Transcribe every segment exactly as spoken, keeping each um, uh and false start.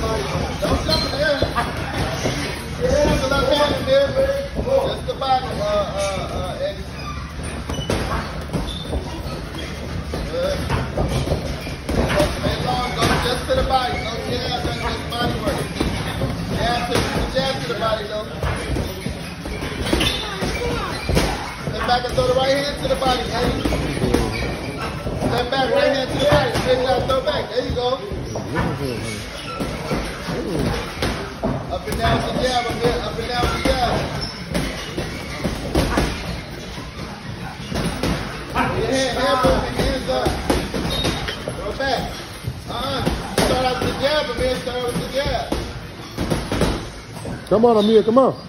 Don't jump in there. Just the left hand in there. Just the body, uh, uh, uh, Eddie. Good. Stay long, go just to the body. No jab, that's just body work. Jab to, jab to the body, though. Step back and throw the right hand to the body, Eddie. Step back, right hand to the body. Straight down, throw back. There you go. Up and down the jab a bit. Up and down the jab. Your hand, hand movement, hands up. Throw back. Uh-uh. Start out with the jab, Amir. Start out with the jab. Come on, Amir. Come on.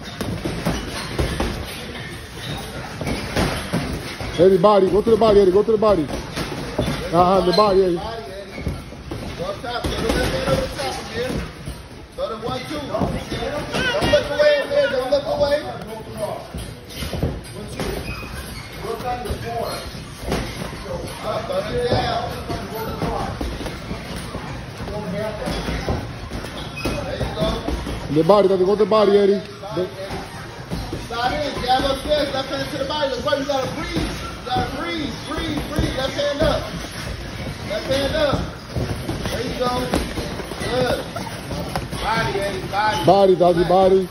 Eddie, body. Go to the body, Eddie. Go to the body. Uh-huh, the body, Eddie. Go up top. Go to the left hand over the top, Amir. Go to one, two. Don't look away, Amir. Don't look away. Up, go to the jab. There you go. The body, go to the body, Eddie. Slide in, jab upstairs, left hand to the body. Look, you gotta breathe. You gotta breathe, breathe, breathe. Left hand up. Left hand up. There you go. Good. Body, Eddie, body. Body, doggy, body.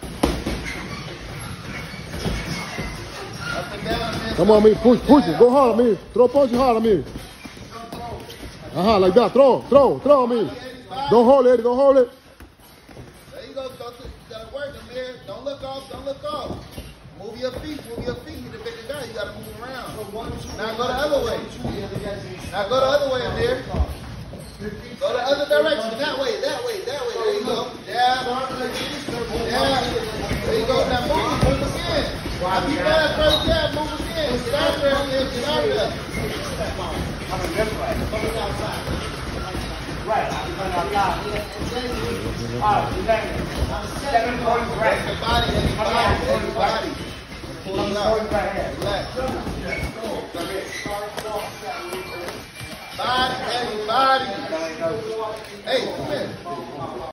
Up and down, man. Come on, Amir. Push, push it. Go hard, Amir. Throw punch hard, Amir. Uh-huh, like that. Throw, throw, throw, Amir. Don't hold it, Eddie. Don't hold it. There you go. Go to, you gotta work, Amir. Don't look off, don't look off. Move your feet, move your feet. You need to bend it down. You gotta move around. Now go the other way. Now go the other way, Amir. Go the other direction. That way, that way, that way. There you go. Jab. Jab. There you go. Now move, move again. After you got that first jab, move again. Get out there, Amir. Get out there. Coming this way. Coming outside. Right. I'm coming outside. Alright, seven. Seven points right. That's the body, that's the body, that's the body. Pull it up. Relax. Body, everybody. Hey, come here.